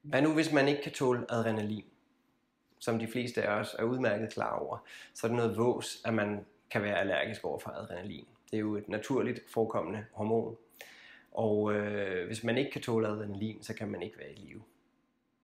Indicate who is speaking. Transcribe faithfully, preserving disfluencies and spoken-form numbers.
Speaker 1: Hvad nu, hvis man ikke kan tåle adrenalin? Som de fleste af os er udmærket klar over, så er det noget vås, at man kan være allergisk over for adrenalin. Det er jo et naturligt forekommende hormon. Og øh, hvis man ikke kan tåle adrenalin, så kan man ikke være i live.